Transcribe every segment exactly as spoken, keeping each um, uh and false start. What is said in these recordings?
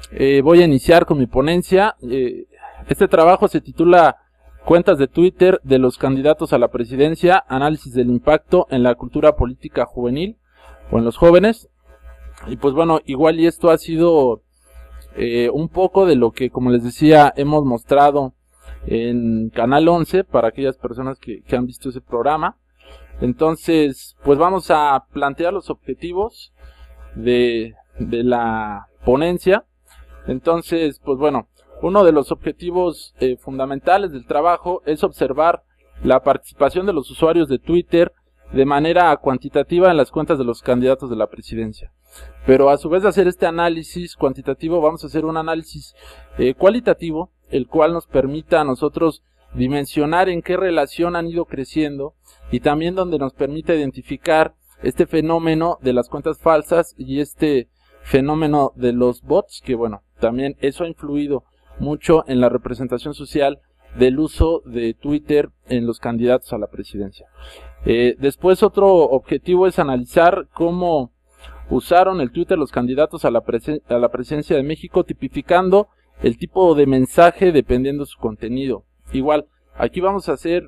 eh, voy a iniciar con mi ponencia. Eh, este trabajo se titula Cuentas de Twitter de los candidatos a la presidencia, análisis del impacto en la cultura política juvenil o en los jóvenes. Y pues bueno, igual y esto ha sido eh, un poco de lo que, como les decía, hemos mostrado en Canal once para aquellas personas que, que han visto ese programa. Entonces, pues vamos a plantear los objetivos de, de la ponencia. Entonces, pues bueno, uno de los objetivos eh, fundamentales del trabajo es observar la participación de los usuarios de Twitter de manera cuantitativa en las cuentas de los candidatos de la presidencia. Pero a su vez de hacer este análisis cuantitativo, vamos a hacer un análisis eh, cualitativo, el cual nos permita a nosotros dimensionar en qué relación han ido creciendo y también donde nos permite identificar este fenómeno de las cuentas falsas y este fenómeno de los bots, que bueno, también eso ha influido mucho en la representación social del uso de Twitter en los candidatos a la presidencia. Eh, después otro objetivo es analizar cómo usaron el Twitter los candidatos a la, a la presidencia de México, tipificando el tipo de mensaje dependiendo de su contenido. Igual, aquí vamos a hacer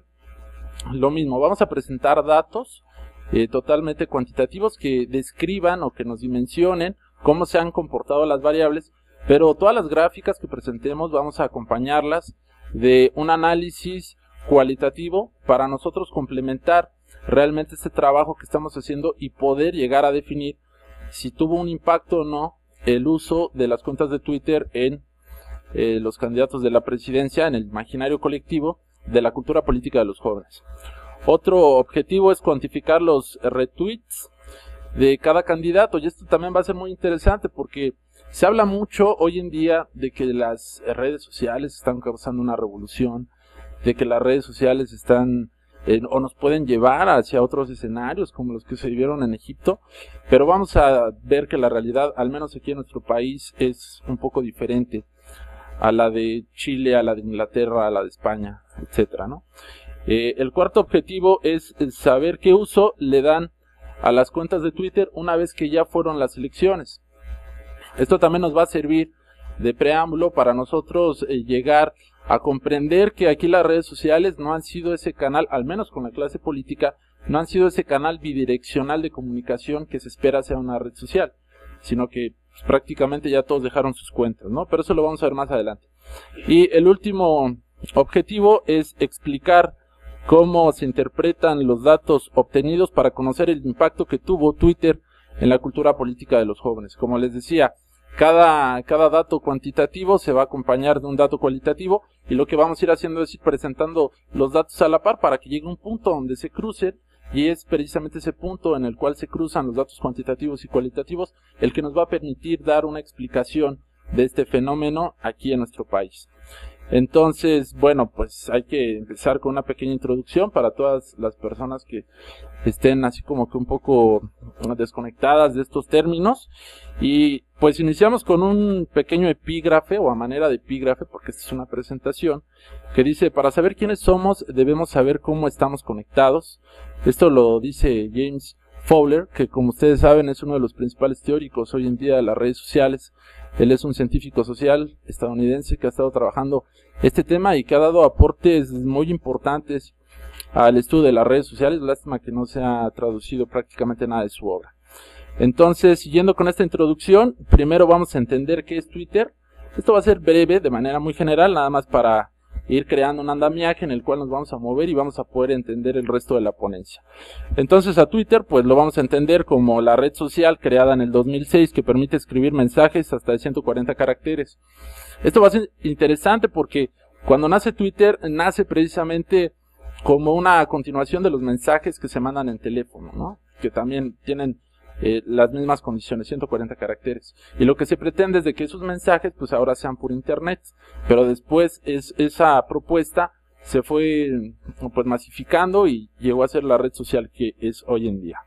lo mismo, vamos a presentar datos eh, totalmente cuantitativos que describan o que nos dimensionen cómo se han comportado las variables, pero todas las gráficas que presentemos vamos a acompañarlas de un análisis cualitativo para nosotros complementar realmente este trabajo que estamos haciendo y poder llegar a definir si tuvo un impacto o no el uso de las cuentas de Twitter en eh, los candidatos de la presidencia, en el imaginario colectivo de la cultura política de los jóvenes. Otro objetivo es cuantificar los retweets de cada candidato, y esto también va a ser muy interesante porque se habla mucho hoy en día de que las redes sociales están causando una revolución, de que las redes sociales están eh, o nos pueden llevar hacia otros escenarios como los que se vivieron en Egipto, pero vamos a ver que la realidad, al menos aquí en nuestro país, es un poco diferente a la de Chile, a la de Inglaterra, a la de España, etcétera, ¿no? Eh, el cuarto objetivo es saber qué uso le dan a las cuentas de Twitter una vez que ya fueron las elecciones. Esto también nos va a servir de preámbulo para nosotros eh, llegar a comprender que aquí las redes sociales no han sido ese canal, al menos con la clase política, no han sido ese canal bidireccional de comunicación que se espera sea una red social, sino que pues, prácticamente ya todos dejaron sus cuentas, ¿no? Pero eso lo vamos a ver más adelante. Y el último objetivo es explicar cómo se interpretan los datos obtenidos para conocer el impacto que tuvo Twitter en la cultura política de los jóvenes. Como les decía, cada, cada dato cuantitativo se va a acompañar de un dato cualitativo y lo que vamos a ir haciendo es ir presentando los datos a la par para que llegue un punto donde se crucen, y es precisamente ese punto en el cual se cruzan los datos cuantitativos y cualitativos el que nos va a permitir dar una explicación de este fenómeno aquí en nuestro país. Entonces, bueno, pues hay que empezar con una pequeña introducción para todas las personas que estén así como que un poco desconectadas de estos términos. Y pues iniciamos con un pequeño epígrafe o a manera de epígrafe, porque esta es una presentación, que dice: para saber quiénes somos debemos saber cómo estamos conectados. Esto lo dice James Fowler, que como ustedes saben es uno de los principales teóricos hoy en día de las redes sociales. Él es un científico social estadounidense que ha estado trabajando este tema y que ha dado aportes muy importantes al estudio de las redes sociales. Lástima que no se ha traducido prácticamente nada de su obra. Entonces, siguiendo con esta introducción, primero vamos a entender qué es Twitter. Esto va a ser breve, de manera muy general, nada más para ir creando un andamiaje en el cual nos vamos a mover y vamos a poder entender el resto de la ponencia. Entonces, a Twitter pues lo vamos a entender como la red social creada en el dos mil seis que permite escribir mensajes hasta de ciento cuarenta caracteres. Esto va a ser interesante porque cuando nace Twitter, nace precisamente como una continuación de los mensajes que se mandan en teléfono, ¿no? Que también tienen Eh, las mismas condiciones, ciento cuarenta caracteres, y lo que se pretende es de que esos mensajes pues ahora sean por internet, pero después es, esa propuesta se fue pues masificando y llegó a ser la red social que es hoy en día.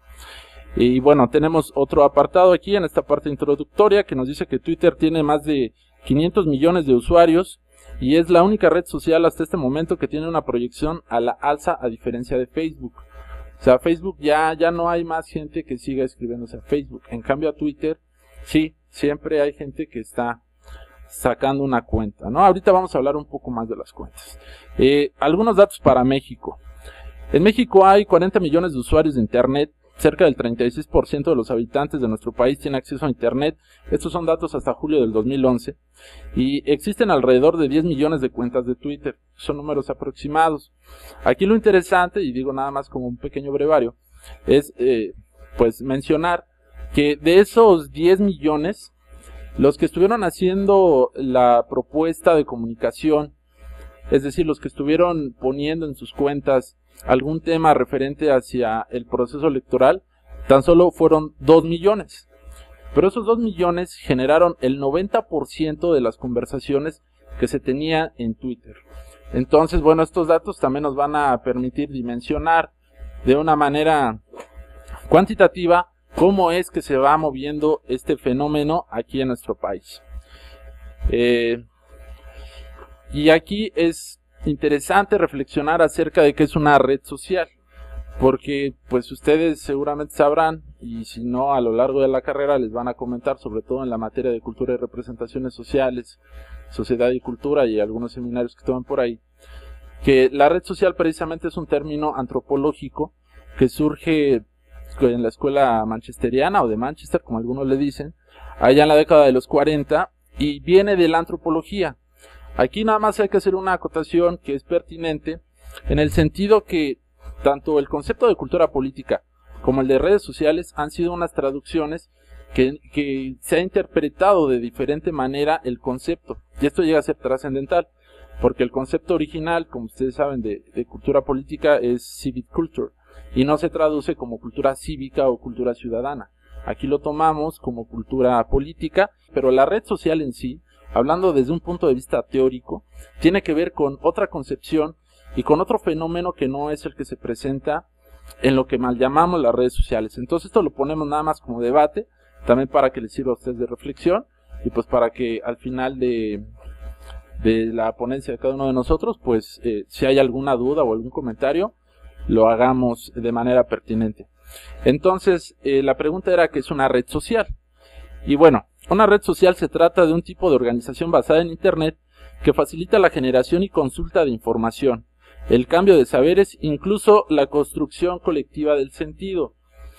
Y bueno, tenemos otro apartado aquí en esta parte introductoria que nos dice que Twitter tiene más de quinientos millones de usuarios y es la única red social hasta este momento que tiene una proyección a la alza, a diferencia de Facebook. O sea, Facebook ya, ya no hay más gente que siga escribiéndose a Facebook. En cambio a Twitter, sí, siempre hay gente que está sacando una cuenta, ¿no? Ahorita vamos a hablar un poco más de las cuentas. Eh, algunos datos para México. En México hay cuarenta millones de usuarios de Internet. Cerca del treinta y seis por ciento de los habitantes de nuestro país tienen acceso a Internet. Estos son datos hasta julio del dos mil once. Y existen alrededor de diez millones de cuentas de Twitter. Son números aproximados. Aquí lo interesante, y digo nada más como un pequeño brevario, es eh, pues mencionar que de esos diez millones, los que estuvieron haciendo la propuesta de comunicación, es decir, los que estuvieron poniendo en sus cuentas algún tema referente hacia el proceso electoral, tan solo fueron dos millones. Pero esos dos millones generaron el noventa por ciento de las conversaciones que se tenía en Twitter. Entonces, bueno, estos datos también nos van a permitir dimensionar de una manera cuantitativa cómo es que se va moviendo este fenómeno aquí en nuestro país. Eh, y aquí es interesante reflexionar acerca de qué es una red social, porque pues ustedes seguramente sabrán, y si no a lo largo de la carrera les van a comentar, sobre todo en la materia de cultura y representaciones sociales, sociedad y cultura y algunos seminarios que toman por ahí, que la red social precisamente es un término antropológico que surge en la escuela manchesteriana o de Manchester, como algunos le dicen, allá en la década de los cuarenta, y viene de la antropología. Aquí nada más hay que hacer una acotación que es pertinente, en el sentido que tanto el concepto de cultura política como el de redes sociales han sido unas traducciones que, que se ha interpretado de diferente manera el concepto, y esto llega a ser trascendental, porque el concepto original, como ustedes saben, de, de cultura política es civic culture, y no se traduce como cultura cívica o cultura ciudadana. Aquí lo tomamos como cultura política, pero la red social en sí, hablando desde un punto de vista teórico, tiene que ver con otra concepción y con otro fenómeno que no es el que se presenta en lo que mal llamamos las redes sociales. Entonces esto lo ponemos nada más como debate, también para que les sirva a ustedes de reflexión, y pues para que al final de, de la ponencia de cada uno de nosotros, pues eh, si hay alguna duda o algún comentario, lo hagamos de manera pertinente. Entonces, eh, la pregunta era ¿qué es una red social? Y bueno, una red social se trata de un tipo de organización basada en Internet que facilita la generación y consulta de información, el cambio de saberes, incluso la construcción colectiva del sentido.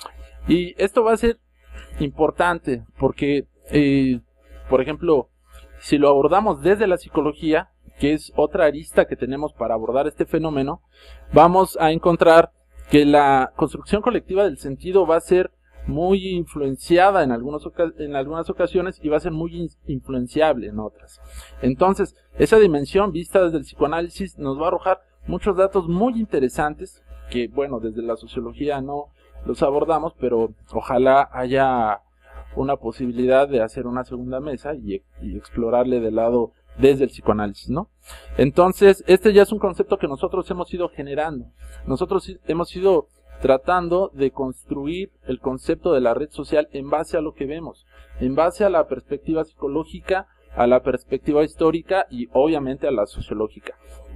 Y esto va a ser importante porque, eh, por ejemplo, si lo abordamos desde la psicología, que es otra arista que tenemos para abordar este fenómeno, vamos a encontrar que la construcción colectiva del sentido va a ser muy influenciada en, algunos en algunas ocasiones y va a ser muy influenciable en otras. Entonces, esa dimensión vista desde el psicoanálisis nos va a arrojar muchos datos muy interesantes que, bueno, desde la sociología no los abordamos, pero ojalá haya una posibilidad de hacer una segunda mesa y, y explorarle del lado desde el psicoanálisis, ¿no? Entonces, este ya es un concepto que nosotros hemos ido generando. Nosotros hemos ido tratando de construir el concepto de la red social en base a lo que vemos, en base a la perspectiva psicológica, a la perspectiva histórica y obviamente a la sociológica.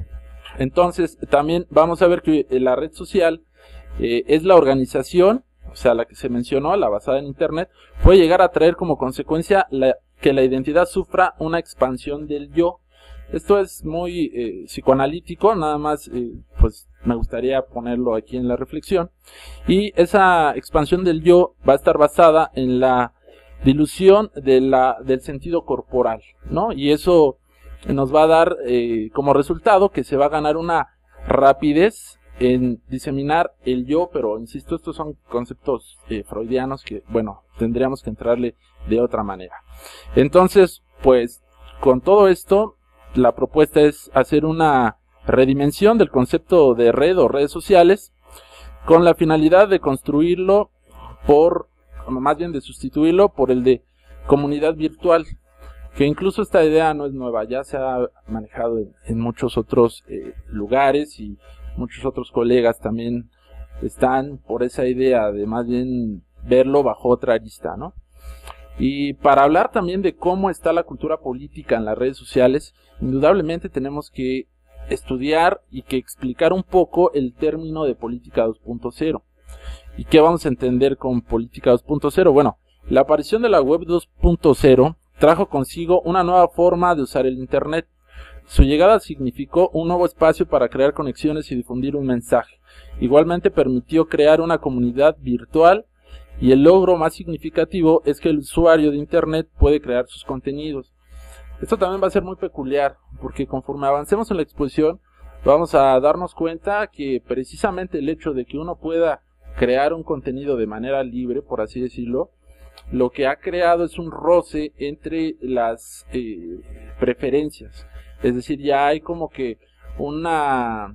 Entonces, también vamos a ver que la red social eh, es la organización, o sea, la que se mencionó, la basada en Internet, puede llegar a traer como consecuencia la que la identidad sufra una expansión del yo. Esto es muy eh, psicoanalítico, nada más eh, pues me gustaría ponerlo aquí en la reflexión. Y esa expansión del yo va a estar basada en la dilución de la, del sentido corporal, ¿no? Y eso nos va a dar eh, como resultado que se va a ganar una rapidez en diseminar el yo, pero insisto, estos son conceptos eh, freudianos que, bueno, tendríamos que entrarle de otra manera. Entonces, pues, con todo esto, la propuesta es hacer una redimensión del concepto de red o redes sociales con la finalidad de construirlo por, más bien de sustituirlo por el de comunidad virtual, que incluso esta idea no es nueva, ya se ha manejado en, en muchos otros eh, lugares y muchos otros colegas también están por esa idea de más bien verlo bajo otra arista, ¿no? Y para hablar también de cómo está la cultura política en las redes sociales, indudablemente tenemos que estudiar y que explicar un poco el término de política dos punto cero. ¿Y qué vamos a entender con política dos punto cero? Bueno, la aparición de la web dos punto cero trajo consigo una nueva forma de usar el Internet. Su llegada significó un nuevo espacio para crear conexiones y difundir un mensaje. Igualmente permitió crear una comunidad virtual, y el logro más significativo es que el usuario de Internet puede crear sus contenidos. Esto también va a ser muy peculiar, porque conforme avancemos en la exposición vamos a darnos cuenta que precisamente el hecho de que uno pueda crear un contenido de manera libre, por así decirlo, lo que ha creado es un roce entre las eh, preferencias. Es decir, ya hay como que una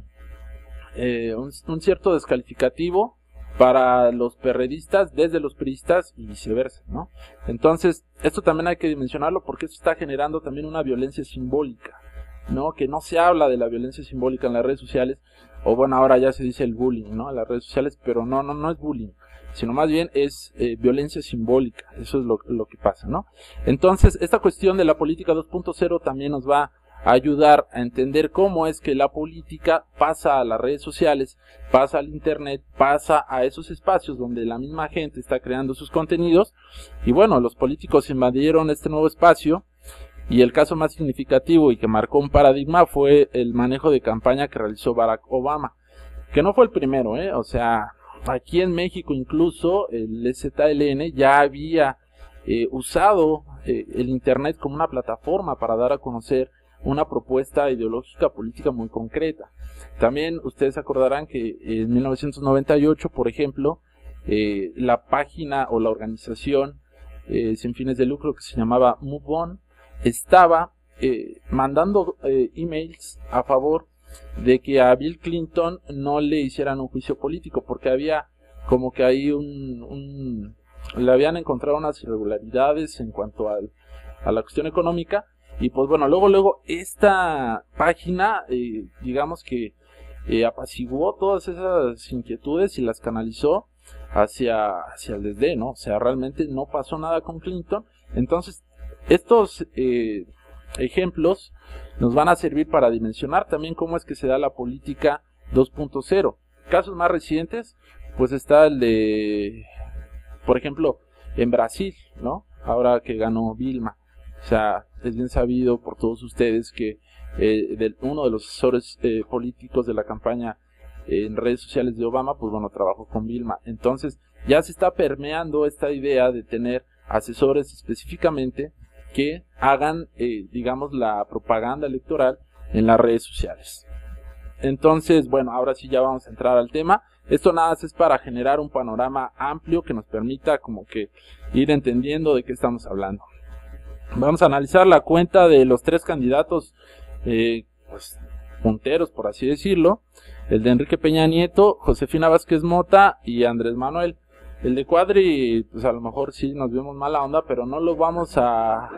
eh, un, un cierto descalificativo para los perredistas desde los priistas y viceversa, ¿no? Entonces, esto también hay que dimensionarlo porque esto está generando también una violencia simbólica, ¿no? Que no se habla de la violencia simbólica en las redes sociales, o bueno, ahora ya se dice el bullying, ¿no? En las redes sociales, pero no, no, no es bullying, sino más bien es eh, violencia simbólica. Eso es lo, lo que pasa, ¿no? Entonces, esta cuestión de la política dos punto cero también nos va a ayudar a entender cómo es que la política pasa a las redes sociales, pasa al Internet, pasa a esos espacios donde la misma gente está creando sus contenidos. Y bueno, los políticos invadieron este nuevo espacio, y el caso más significativo y que marcó un paradigma fue el manejo de campaña que realizó Barack Obama, que no fue el primero, ¿eh? O sea, aquí en México incluso el Z L N ya había eh, usado eh, el Internet como una plataforma para dar a conocer una propuesta ideológica política muy concreta. También ustedes acordarán que en mil novecientos noventa y ocho, por ejemplo, eh, la página o la organización eh, sin fines de lucro que se llamaba Move On estaba eh, mandando eh, emails a favor de que a Bill Clinton no le hicieran un juicio político, porque había como que ahí un, un le habían encontrado unas irregularidades en cuanto al, a la cuestión económica. Y pues bueno, luego luego esta página eh, digamos que eh, apaciguó todas esas inquietudes y las canalizó hacia, hacia el desdén, ¿no? O sea, realmente no pasó nada con Clinton. Entonces, estos eh, ejemplos nos van a servir para dimensionar también cómo es que se da la política dos punto cero. Casos más recientes, pues está el de, por ejemplo, en Brasil, ¿no? Ahora que ganó Dilma. O sea, es bien sabido por todos ustedes que eh, de, uno de los asesores eh, políticos de la campaña eh, en redes sociales de Obama, pues bueno, trabajó con Vilma. Entonces, ya se está permeando esta idea de tener asesores específicamente que hagan, eh, digamos, la propaganda electoral en las redes sociales. Entonces, bueno, ahora sí ya vamos a entrar al tema. Esto nada más es para generar un panorama amplio que nos permita como que ir entendiendo de qué estamos hablando. Vamos a analizar la cuenta de los tres candidatos eh, pues, punteros, por así decirlo. El de Enrique Peña Nieto, Josefina Vázquez Mota y Andrés Manuel. El de Cuadri, pues a lo mejor sí nos vemos mala onda, pero no lo vamos a,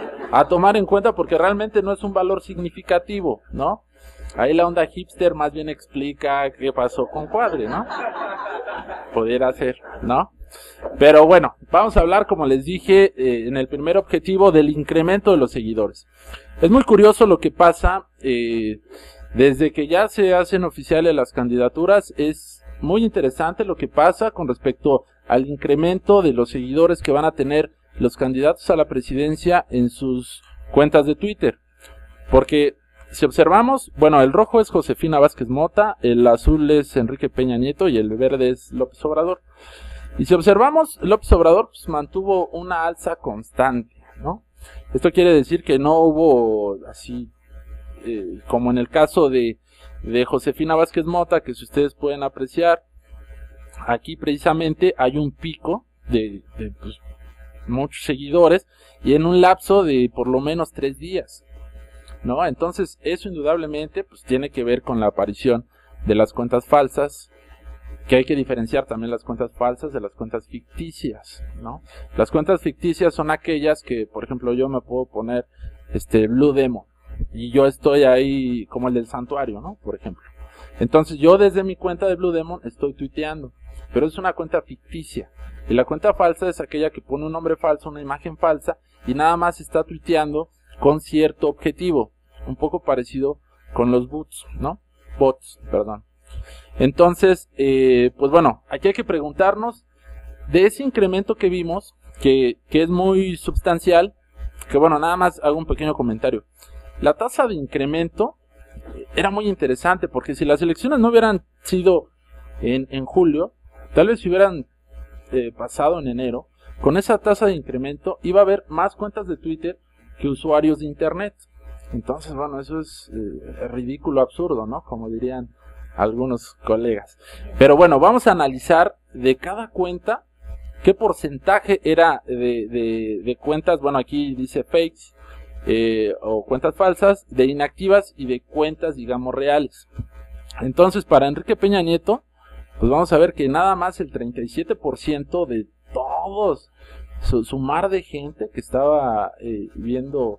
a tomar en cuenta porque realmente no es un valor significativo, ¿no? Ahí la onda hipster más bien explica qué pasó con Cuadri, ¿no? Pudiera ser, ¿no? Pero bueno, vamos a hablar, como les dije, eh, en el primer objetivo del incremento de los seguidores. Es muy curioso lo que pasa eh, desde que ya se hacen oficiales las candidaturas. Es muy interesante lo que pasa con respecto al incremento de los seguidores que van a tener los candidatos a la presidencia en sus cuentas de Twitter. Porque si observamos, bueno, el rojo es Josefina Vázquez Mota, el azul es Enrique Peña Nieto y el verde es López Obrador. Y si observamos, López Obrador pues, mantuvo una alza constante, ¿no? Esto quiere decir que no hubo así, eh, como en el caso de, de Josefina Vázquez Mota, que si ustedes pueden apreciar, aquí precisamente hay un pico de, de pues, muchos seguidores y en un lapso de por lo menos tres días, ¿no? Entonces eso indudablemente pues, tiene que ver con la aparición de las cuentas falsas, que hay que diferenciar también las cuentas falsas de las cuentas ficticias, ¿no? Las cuentas ficticias son aquellas que, por ejemplo, yo me puedo poner este Blue Demon y yo estoy ahí como el del santuario, ¿no? Por ejemplo. Entonces yo desde mi cuenta de Blue Demon estoy tuiteando, pero es una cuenta ficticia. Y la cuenta falsa es aquella que pone un nombre falso, una imagen falsa y nada más está tuiteando con cierto objetivo, un poco parecido con los bots, ¿no? Bots, perdón. Entonces, eh, pues bueno, aquí hay que preguntarnos de ese incremento que vimos, que, que es muy sustancial, que bueno, nada más hago un pequeño comentario. La tasa de incremento era muy interesante, porque si las elecciones no hubieran sido en, en julio, tal vez si hubieran eh, pasado en enero, con esa tasa de incremento iba a haber más cuentas de Twitter que usuarios de internet. Entonces, bueno, eso es eh, ridículo, absurdo, ¿no? Como dirían algunos colegas. Pero bueno, vamos a analizar de cada cuenta qué porcentaje era de, de, de cuentas, bueno, aquí dice fakes, eh, o cuentas falsas, de inactivas y de cuentas, digamos, reales. Entonces, para Enrique Peña Nieto, pues vamos a ver que nada más el treinta y siete por ciento de todos, su, su mar de gente que estaba eh, viendo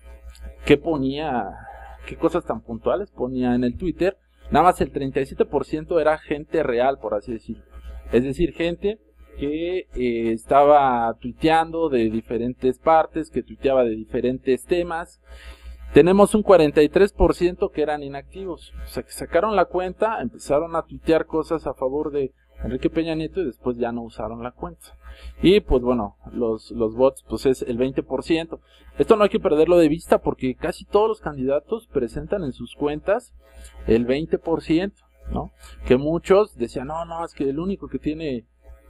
qué ponía, qué cosas tan puntuales ponía en el Twitter, nada más el treinta y siete por ciento era gente real, por así decirlo. Es decir, gente que eh, estaba tuiteando de diferentes partes, que tuiteaba de diferentes temas. Tenemos un cuarenta y tres por ciento que eran inactivos, o sea, que sacaron la cuenta, empezaron a tuitear cosas a favor de Enrique Peña Nieto y después ya no usaron la cuenta. Y pues bueno, los, los bots pues es el veinte por ciento. Esto no hay que perderlo de vista porque casi todos los candidatos presentan en sus cuentas el veinte por ciento, ¿no? Que muchos decían, no, no, es que el único que tiene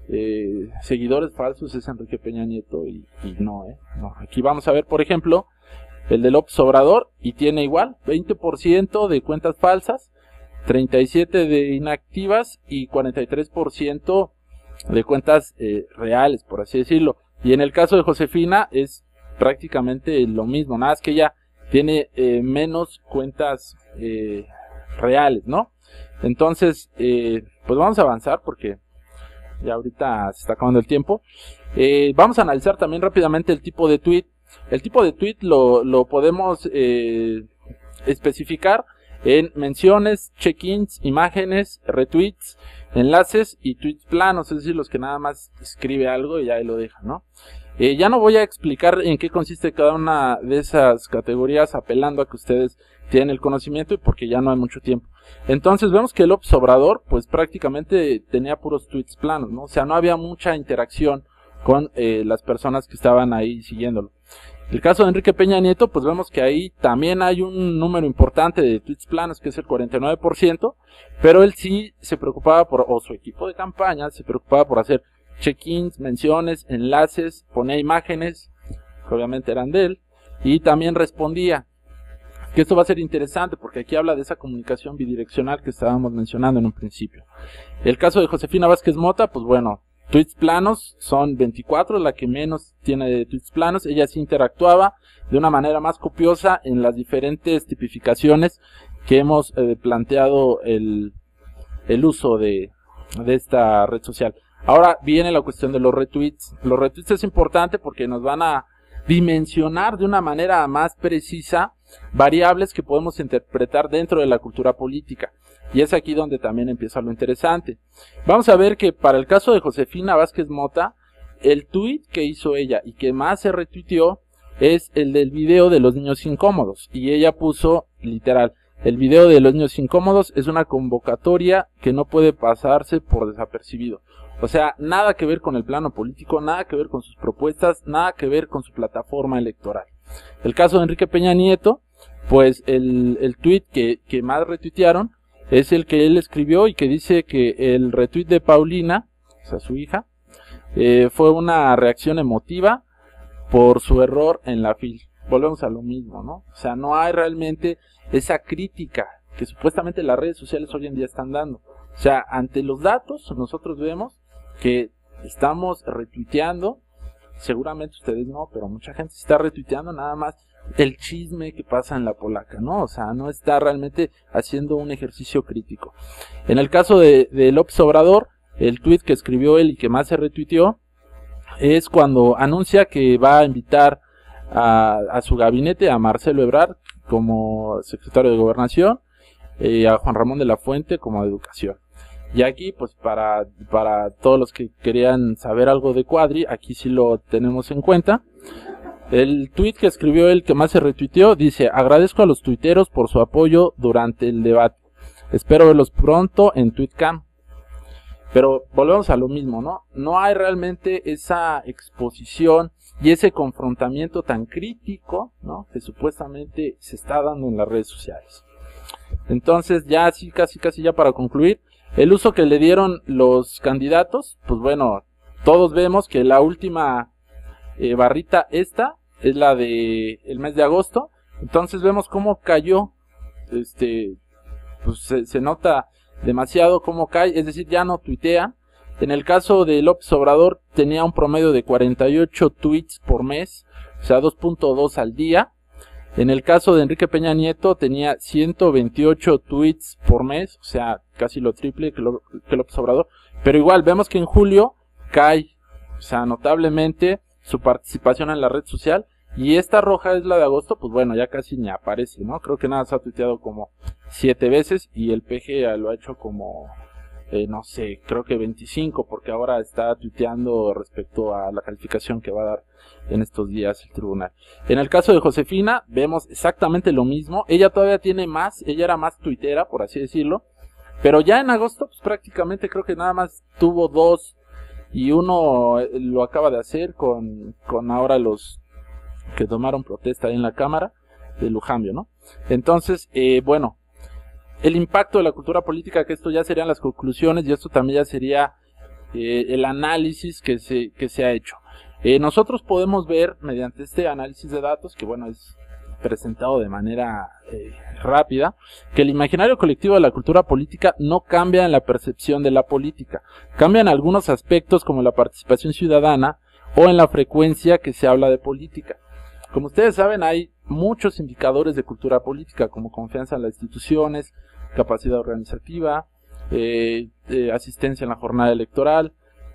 eh, seguidores falsos es Enrique Peña Nieto y, y no, ¿eh? No. Aquí vamos a ver, por ejemplo, el de López Obrador y tiene igual veinte por ciento de cuentas falsas, treinta y siete por ciento de inactivas y cuarenta y tres por ciento de cuentas eh, reales, por así decirlo. Y en el caso de Josefina es prácticamente lo mismo, nada más que ella tiene eh, menos cuentas eh, reales, ¿no? Entonces, eh, pues vamos a avanzar porque ya ahorita se está acabando el tiempo. Eh, vamos a analizar también rápidamente el tipo de tweet. El tipo de tweet lo, lo podemos eh, especificar en menciones, check-ins, imágenes, retweets, enlaces y tweets planos, es decir, los que nada más escribe algo y ahí lo deja, ¿no? Eh, ya no voy a explicar en qué consiste cada una de esas categorías, apelando a que ustedes tienen el conocimiento y porque ya no hay mucho tiempo. Entonces vemos que López Obrador pues prácticamente tenía puros tweets planos, ¿no? O sea, no había mucha interacción con eh, las personas que estaban ahí siguiéndolo. El caso de Enrique Peña Nieto, pues vemos que ahí también hay un número importante de tweets planos, que es el cuarenta y nueve por ciento, pero él sí se preocupaba por, o su equipo de campaña, se preocupaba por hacer check-ins, menciones, enlaces, ponía imágenes, que obviamente eran de él, y también respondía. Que esto va a ser interesante porque aquí habla de esa comunicación bidireccional que estábamos mencionando en un principio. El caso de Josefina Vázquez Mota, pues bueno, tweets planos son veinticuatro, la que menos tiene de tweets planos. Ella sí interactuaba de una manera más copiosa en las diferentes tipificaciones que hemos eh, planteado el, el uso de, de esta red social. Ahora viene la cuestión de los retweets. Los retweets es importante porque nos van a dimensionar de una manera más precisa variables que podemos interpretar dentro de la cultura política. Y es aquí donde también empieza lo interesante. Vamos a ver que para el caso de Josefina Vázquez Mota, el tweet que hizo ella y que más se retuiteó es el del video de los niños incómodos. Y ella puso literal, el video de los niños incómodos es una convocatoria que no puede pasarse por desapercibido. O sea, nada que ver con el plano político, nada que ver con sus propuestas, nada que ver con su plataforma electoral. El caso de Enrique Peña Nieto, pues el, el tweet que, que más retuitearon es el que él escribió y que dice que el retweet de Paulina, o sea su hija, eh, fue una reacción emotiva por su error en la fil. Volvemos a lo mismo, ¿no? O sea, no hay realmente esa crítica que supuestamente las redes sociales hoy en día están dando. O sea, ante los datos nosotros vemos que estamos retuiteando, seguramente ustedes no, pero mucha gente está retuiteando nada más el chisme que pasa en la polaca, ¿no? O sea, no está realmente haciendo un ejercicio crítico. En el caso de, de López Obrador, el tweet que escribió él y que más se retuiteó es cuando anuncia que va a invitar a, a su gabinete a Marcelo Ebrard como secretario de Gobernación y a Juan Ramón de la Fuente como de Educación. Y aquí, pues para, para todos los que querían saber algo de Cuadri, aquí sí lo tenemos en cuenta. El tweet que escribió él que más se retuiteó dice: agradezco a los tuiteros por su apoyo durante el debate. Espero verlos pronto en TweetCam. Pero volvemos a lo mismo, ¿no? No hay realmente esa exposición y ese confrontamiento tan crítico, ¿no? Que supuestamente se está dando en las redes sociales. Entonces, ya así, casi, casi ya para concluir, el uso que le dieron los candidatos, pues bueno, todos vemos que la última eh, barrita esta es la de el mes de agosto. Entonces vemos cómo cayó, este, pues se, se nota demasiado cómo cae, es decir, ya no tuitea. En el caso de López Obrador tenía un promedio de cuarenta y ocho tweets por mes, o sea, dos punto dos al día. En el caso de Enrique Peña Nieto tenía ciento veintiocho tweets por mes, o sea, casi lo triple que, lo, que López Obrador. Pero igual vemos que en julio cae, o sea, notablemente su participación en la red social. Y esta roja es la de agosto, pues bueno, ya casi ni aparece, ¿no? Creo que nada se ha tuiteado como siete veces y el P G lo ha hecho como, eh, no sé, creo que veinticinco, porque ahora está tuiteando respecto a la calificación que va a dar en estos días el tribunal. En el caso de Josefina, vemos exactamente lo mismo. Ella todavía tiene más, ella era más tuitera, por así decirlo. Pero ya en agosto, pues prácticamente creo que nada más tuvo dos y uno lo acaba de hacer con, con ahora los que tomaron protesta ahí en la Cámara de Lujambio, ¿no? Entonces, eh, bueno, el impacto de la cultura política, que esto ya serían las conclusiones y esto también ya sería eh, el análisis que se, que se ha hecho. Eh, nosotros podemos ver mediante este análisis de datos, que bueno, es presentado de manera eh, rápida, que el imaginario colectivo de la cultura política no cambia en la percepción de la política. Cambian algunos aspectos como la participación ciudadana o en la frecuencia que se habla de política. Como ustedes saben, hay muchos indicadores de cultura política, como confianza en las instituciones, capacidad organizativa, eh, eh, asistencia en la jornada electoral,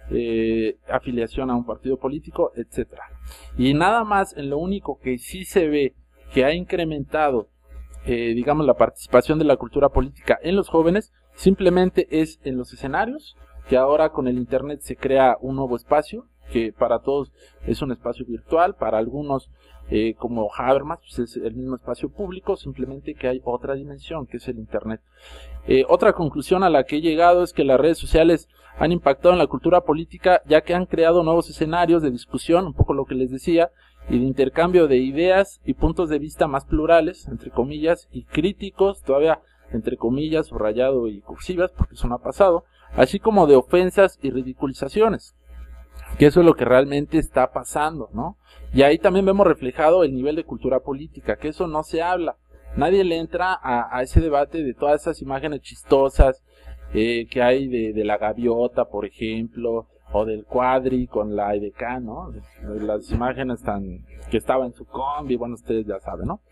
eh, afiliación a un partido político, etcétera. Y nada más, en lo único que sí se ve que ha incrementado, eh, digamos, la participación de la cultura política en los jóvenes, simplemente es en los escenarios, que ahora con el internet se crea un nuevo espacio, que para todos es un espacio virtual, para algunos eh, como Habermas pues es el mismo espacio público, simplemente que hay otra dimensión que es el internet. Eh, otra conclusión a la que he llegado es que las redes sociales han impactado en la cultura política, ya que han creado nuevos escenarios de discusión, un poco lo que les decía, y de intercambio de ideas y puntos de vista más plurales, entre comillas, y críticos, todavía entre comillas, subrayado y cursivas, porque eso no ha pasado, así como de ofensas y ridiculizaciones, que eso es lo que realmente está pasando, ¿no? Y ahí también vemos reflejado el nivel de cultura política, que eso no se habla. Nadie le entra a, a ese debate de todas esas imágenes chistosas eh, que hay de, de la gaviota, por ejemplo, o del cuadri con la E D K, ¿no? Las imágenes tan que estaba en su combi, bueno, ustedes ya saben, ¿no?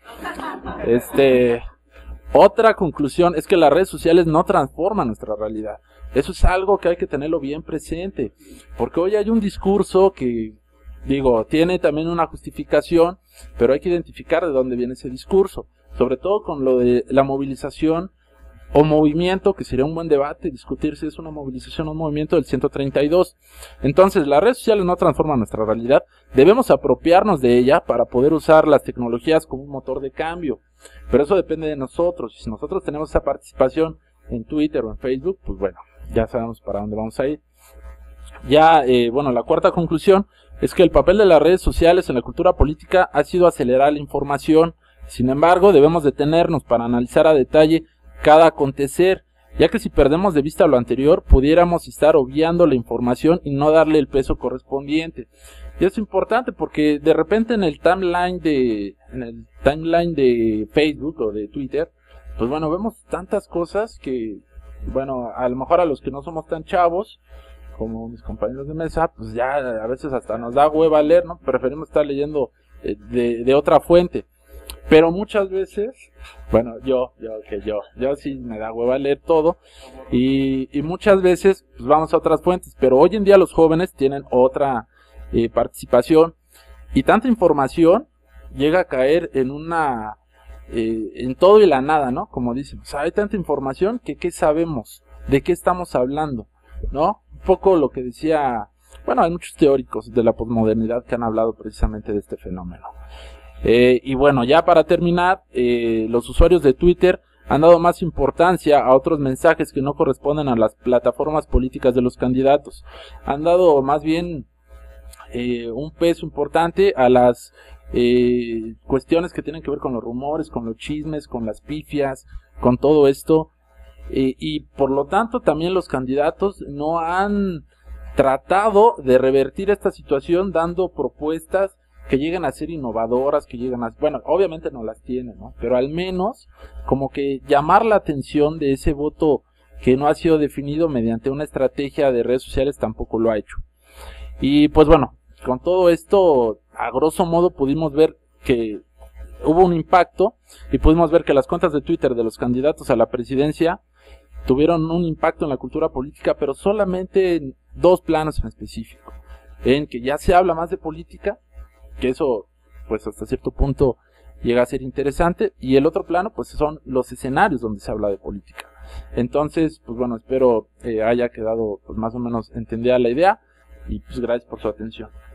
Este, otra conclusión es que las redes sociales no transforman nuestra realidad. Eso es algo que hay que tenerlo bien presente, porque hoy hay un discurso que, digo, tiene también una justificación, pero hay que identificar de dónde viene ese discurso, sobre todo con lo de la movilización o movimiento, que sería un buen debate, discutir si es una movilización o un movimiento del ciento treinta y dos. Entonces, las redes sociales no transforman nuestra realidad, debemos apropiarnos de ella para poder usar las tecnologías como un motor de cambio, pero eso depende de nosotros. Si nosotros tenemos esa participación en Twitter o en Facebook, pues bueno, ya sabemos para dónde vamos a ir. Ya, eh, bueno, la cuarta conclusión es que el papel de las redes sociales en la cultura política ha sido acelerar la información. Sin embargo, debemos detenernos para analizar a detalle cada acontecer, ya que si perdemos de vista lo anterior, pudiéramos estar obviando la información y no darle el peso correspondiente. Y es importante porque de repente en el timeline de, en el timeline de Facebook o de Twitter, pues bueno, vemos tantas cosas que, bueno, a lo mejor a los que no somos tan chavos, como mis compañeros de mesa, pues ya a veces hasta nos da hueva leer, ¿no? Preferimos estar leyendo eh, de, de otra fuente. Pero muchas veces, bueno, yo, yo, que yo, yo sí me da hueva leer todo, y, y muchas veces pues vamos a otras fuentes, pero hoy en día los jóvenes tienen otra eh, participación, y tanta información llega a caer en una, eh, en todo y la nada, ¿no? Como dicen, o sea, hay tanta información que ¿qué sabemos? ¿De qué estamos hablando? ¿No? Un poco lo que decía, bueno, hay muchos teóricos de la posmodernidad que han hablado precisamente de este fenómeno. Eh, y bueno, ya para terminar, eh, los usuarios de Twitter han dado más importancia a otros mensajes que no corresponden a las plataformas políticas de los candidatos, han dado más bien eh, un peso importante a las eh, cuestiones que tienen que ver con los rumores, con los chismes, con las pifias, con todo esto, eh, y por lo tanto también los candidatos no han tratado de revertir esta situación dando propuestas que lleguen a ser innovadoras, que lleguen a... Bueno, obviamente no las tienen, ¿no? Pero al menos como que llamar la atención de ese voto que no ha sido definido mediante una estrategia de redes sociales tampoco lo ha hecho. Y pues bueno, con todo esto, a grosso modo pudimos ver que hubo un impacto y pudimos ver que las cuentas de Twitter de los candidatos a la presidencia tuvieron un impacto en la cultura política, pero solamente en dos planos en específico. En que ya se habla más de política, que eso pues hasta cierto punto llega a ser interesante, y el otro plano pues son los escenarios donde se habla de política. Entonces pues bueno, espero eh, haya quedado pues más o menos entendida la idea, y pues gracias por su atención.